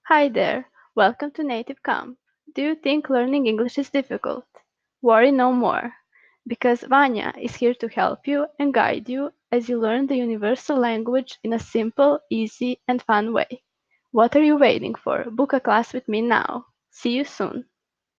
Hi there, welcome to Native Camp. Do you think learning English is difficult? Worry no more, because Vanya is here to help you and guide you as you learn the universal language in a simple, easy, and fun way. What are you waiting for? Book a class with me now. See you soon.